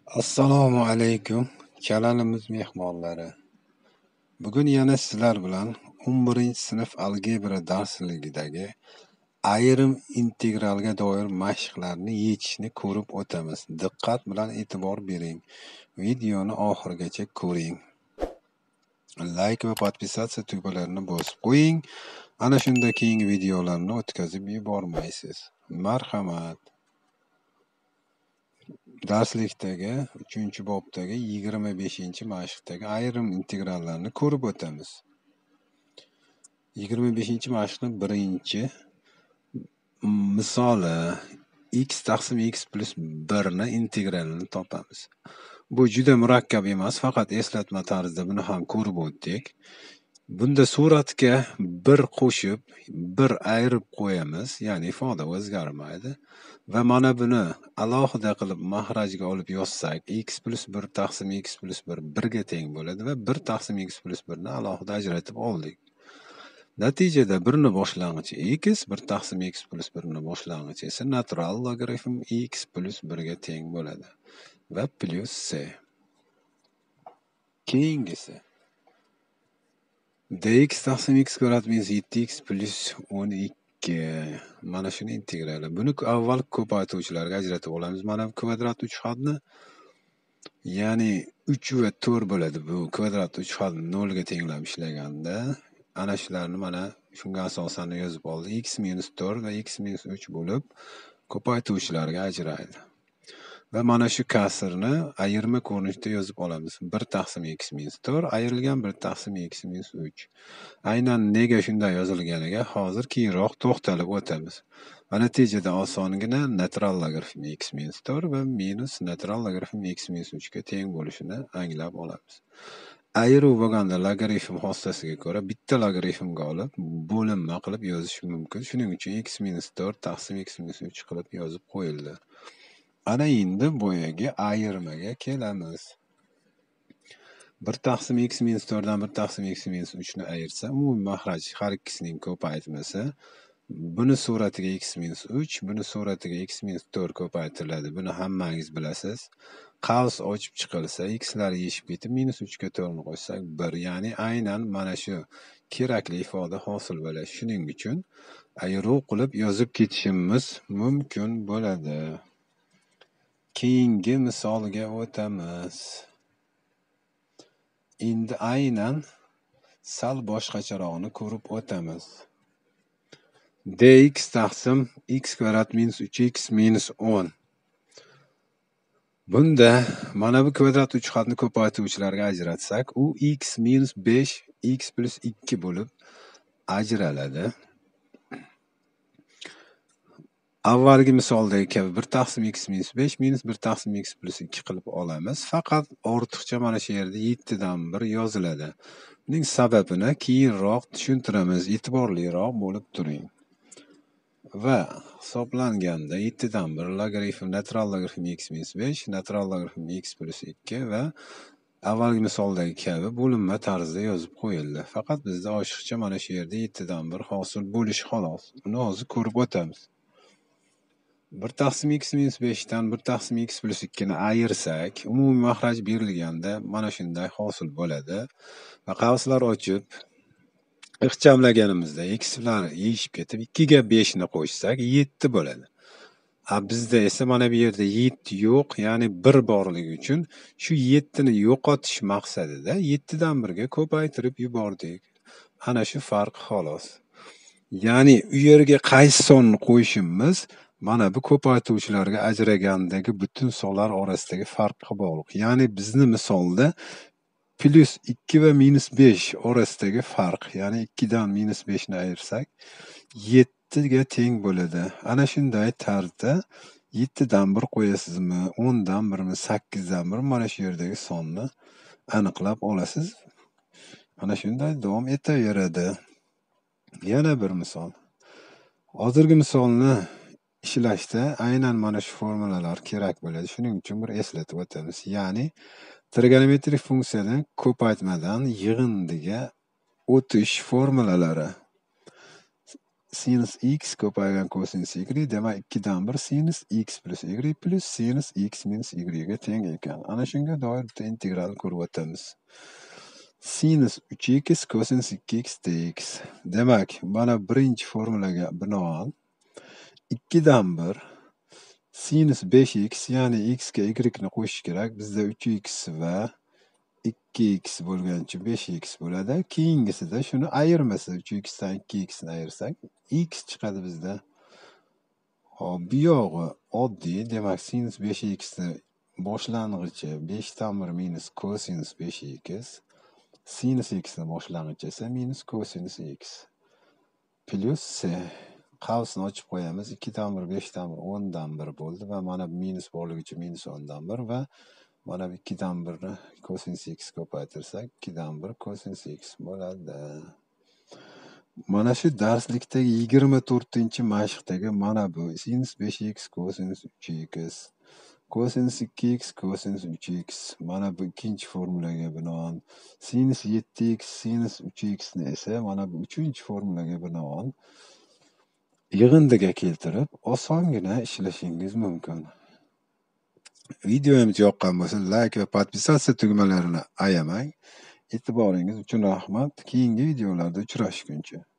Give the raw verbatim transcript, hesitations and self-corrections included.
Assalomu alaykum, kanalimiz mehmonlari. Bugun yana sizlar bilan o'n birinchi sinf algebra darsligidagi ayrim integralga doir mashqlarni yechishni ko'rib o'tamiz. Diqqat bilan e'tibor bering. Videoni oxirigacha ko'ring. Like va podpisatsiya tugmalarini bosib qo'ying. Ana shunda keyingi videolarni o'tkazib yubormaysiz. Marhamat. Darslikdagi uchinchi bobdagi yigirma beshinchi mashqdagi ayrim integrallarni ko'rib o'tamiz. yigirma beshinchi mashqning birinchi misoli x taqsim x plus bir ni integralini topamiz. Bu juda murakkab emas, faqat eslatma tarzida buni ham ko'rib o'tdik. Bunda suratga bir qo'shib, bir ayirib qo'yamiz, ya'ni ifoda o'zgarmaydi. Va mana buni alohida qilib mahrajga olib yozsak, x plus bir taqsim x plus bir birga teng bo'ladi va bir taqsim x plus bir ni alohida ajratib oldik. Natijada bir ni boshlang'ichi x, bir taqsim x plus bir ni boshlang'ichi esa natural logaritm x plus bir ga teng bo'ladi. Va plus c. Keyingisi dx taqsim x kvadrat minus yetti x plus o'n ikki. Mana shuni integrali. Buni avval ko'paytuvchilarga ajratib olamiz. Mana bu kvadrat uch xatni, ya'ni uch va to'rt bo'ladi. Bu kvadrat uch xatni nol ga tenglab ishlaganda ana shularni mana shunga asosan yozib oldik. X minus to'rt va x minus uch bo'lib ko'paytuvchilarga ajraydi. Va mana shu kasrni ayirma ko'rinishda yozib olamiz. bir taqsim x minus to'rt ayrilgan bir taqsim x minus uch. Aynan nega shunday yozilganiga hozir keyinroq to'xtalib o'tamiz. Va natijada osongina natural logaritm x minus to'rt va minus natural logaritm x minus uch ga teng bo'lishini anglab olamiz. Ayiruv bo'lganda logaritm xossasiga ko'ra bitta logaritmga olib bo'linma qilib yozish mumkin. Shuning uchun x minus to'rt taqsim x minus uch qilib yozib qo'yildi. Ana endi boyagi ayirmaga kelamiz. bir taqsim x minus to'rt dan bir taqsim x minus uch ni ayirsa, umumiy mahraj har ikkisining ko'paytmasi. Buni suratiga x minus uch, buni suratiga x minus to'rt ko'paytiriladi. Buni hammangiz bilasiz. Qavs ochib chiqilsa, x'lar yeshib ketib, minus uch ga to'rt ni qo'shsak bir. Ya'ni aynan mana shu kerakli ifoda hosil bo'ladi. Shuning uchun ayiruv qilib yozib ketishimiz mumkin bo'ladi. Keyingi misolga o'tamiz. Endi aynan sal boshqacharoqni ko'rib o'tamiz. dx taqsim x kvadrat minus uch x minus o'n. Bunda mana bu kvadrat uch xatni ko'paytuvchilarga ajratsak, u x minus besh x plus ikki bo'lib ajraladi. Avvalgi misoldagi kabi bir taqsim x minus besh minus bir taqsim x plus ikki qilib olamiz. Faqat ortiqcha mana shu yerda yetti dan bir yoziladi. Buning sababini keyinroq tushuntiramiz. E'tiborliroq bo'lib turing. Va hisoblanganda yetti dan bir logaritm natural logaritm x minus besh, natural logaritm x plus ikki va avvalgi misoldagi kabi bo'linma tarzida yozib qo'yildi. Faqat bizda oshiqcha mana shu yerda yetti dan bir hosil bo'lish xolos. Uni hozir ko'rib o'tamiz. bir taqsim x minus besh dan bir taqsim x plus ikki ni ayirsak, umumiy mahraj berilganda mana shunday hosil bo'ladi. Va qavslar ochib ixchamlaganimizda x'lar yeyishib ketib ikki ga besh ni qo'shsak yetti bo'ladi. Ha bizda esa mana bu yerda yetti yo'q, ya'ni bir borligi uchun shu yetti ni yo'qotish maqsadida yetti dan bir ga ko'paytirib yubordik. Ana shu farq xolos. Ya'ni u yerga qaysi sonni qo'yishimiz mana bu ko'paytuvchilarga ajragandagi butun sonlar orasidagi farqqa bog'liq. Ya'ni bizni misolda plus ikki va minus besh orasidagi farq, ya'ni ikki dan minus besh ni ayirsak yetti ga teng bo'ladi. Ana shunday tarzda yetti dan bir qo'yasizmi, o'n dan birmi, sakkiz dan bir mana shu yerdagi sonni aniqlab olasiz. Ana shunday davom etaveradi. Yana bir misol. Hozirgi misolni ishlashda aynan mana shu formulalar kerak bo'ladi. Shuning uchun bir eslatib o'tamiz. Ya'ni trigonometrik funksiyadan ko'paytmadan yig'indiga o'tish formulalari. sinus x ko'paygan kosinus y, demak ikkidan bir sinus x plus y plus sinus x minus y ga teng ekan. Ana shunga doir bitta integralni ko'rib o'tamiz. Sinus uch x kosinus ikki x dx. Demak, mana birinchi formulaga binoan ikkidan bir sinus besh x, ya'ni x ga y ni qo'shish kerak. Bizda uch x va ikki x bo'lgancha besh x bo'ladi. Keyingisida shuni ayirmasa, uch x dan ikki x ni ayirsak, x chiqadi bizda. Hop, bu yog'i oddiy, demak sinus besh x ni boshlang'ichi besh dan bir minus kosinus besh x, sinus x ni boshlang'ichi esa minus kosinus x plus qavsni ochib qo'yamiz. ikki dan bir besh dan bir o'n dan bir bo'ldi va mana minus borligi uchun minus o'n dan bir va mana ikki dan birni kosinus x ko'paytirsak ikki dan bir kosinus x bo'ladi. Mana shu darslikdagi yigirma to'rtinchi mashqdagi mana bu sinus besh x kosinus uch x, kosinus ikki x kosinus uch x, mana bu ikkinchi formulaga binoan sinus yetti x sinus uch x ni esa mana bu uchinchi formulaga binoan yig'indiga keltirib osongina ishlashingiz mumkin. Videomiz yoqqan bo'lsa, like va podpisatsiya tugmalarini ayamang. E'tiboringiz uchun rahmat. Keyingi videolarda uchrashguncha.